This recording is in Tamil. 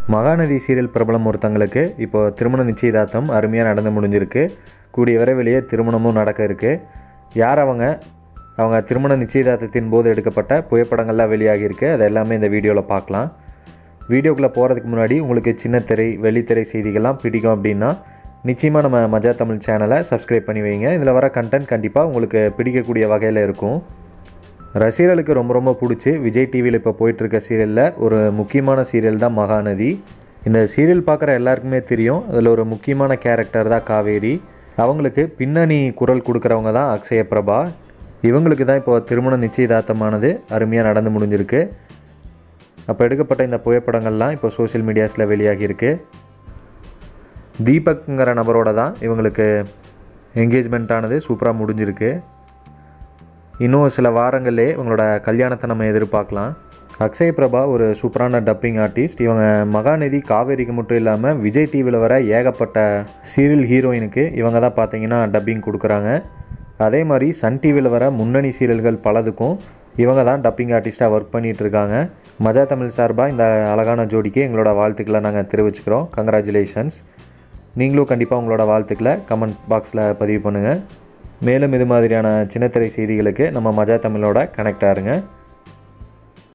மகாநதி சீரியல் பிரபலம் ஒருத்தங்களுக்கு இப்போ திருமண நிச்சயதார்த்தம் அருமையாக நடந்து முடிஞ்சிருக்கு. கூடிய விரைவிலேயே திருமணமும் நடக்க இருக்குது. யார் அவங்க திருமண நிச்சயதார்த்தத்தின் போது எடுக்கப்பட்ட புகைப்படங்கள்லாம் வெளியாகியிருக்கு. அது எல்லாமே இந்த வீடியோவில் பார்க்கலாம். வீடியோக்குள்ளே போகிறதுக்கு முன்னாடி உங்களுக்கு சின்னத்திரை வெள்ளித்திரை செய்திகள்லாம் பிடிக்கும் அப்படின்னா நிச்சயமாக நம்ம மஜா தமிழ் சேனலை சப்ஸ்கிரைப் பண்ணி வைங்க. இதில் வர கண்டென்ட் கண்டிப்பாக உங்களுக்கு பிடிக்கக்கூடிய வகையில் இருக்கும். ரசிகர்களுக்கு ரொம்ப ரொம்ப பிடிச்சி விஜய் டிவியில் இப்போ போயிட்டுருக்க சீரியலில் ஒரு முக்கியமான சீரியல் தான் மகாநதி. இந்த சீரியல் பார்க்குற எல்லாருக்குமே தெரியும், அதில் ஒரு முக்கியமான கேரக்டர் தான் காவேரி. அவங்களுக்கு பின்னணி குரல் கொடுக்குறவங்க தான் அக்ஷய பிரபா. இவங்களுக்கு தான் இப்போ திருமண நிச்சயதார்த்தமானது அருமையாக நடந்து முடிஞ்சிருக்கு. அப்போ எடுக்கப்பட்ட இந்த புகைப்படங்கள்லாம் இப்போ சோஷியல் மீடியாஸில் வெளியாகியிருக்கு. தீபக்ங்கிற நபரோட தான் இவங்களுக்கு என்கேஜ்மெண்ட்டானது சூப்பராக முடிஞ்சிருக்கு. இன்னும் சில வாரங்களே இவங்களோட கல்யாணத்தை நம்ம எதிர்பார்க்கலாம். அக்ஷய் பிரபா ஒரு சூப்பரான டப்பிங் ஆர்டிஸ்ட். இவங்க மகாநதி காவேரிக்கு மட்டும் இல்லாமல் விஜய் டிவியில் வர ஏகப்பட்ட சீரியல் ஹீரோயினுக்கு இவங்க தான் பார்த்தீங்கன்னா டப்பிங் கொடுக்குறாங்க. அதே மாதிரி சன் டிவியில் வர முன்னணி சீரியல்கள் பலதுக்கும் இவங்க தான் டப்பிங் ஆர்டிஸ்ட்டாக ஒர்க் பண்ணிகிட்ருக்காங்க. மஜா தமிழ் சார்பாக இந்த அழகான ஜோடிக்கு எங்களோட வாழ்த்துக்களை நாங்கள் தெரிவிச்சுக்கிறோம். கங்க்ராச்சுலேஷன்ஸ். நீங்களும் கண்டிப்பாக உங்களோட வாழ்த்துக்களை கமெண்ட் பாக்ஸில் பதிவு பண்ணுங்கள். மேலும் இது மாதிரியான சின்னத்திரை செய்திகளுக்கு நம்ம மஜா தமிழோட கனெக்ட் ஆகுங்க.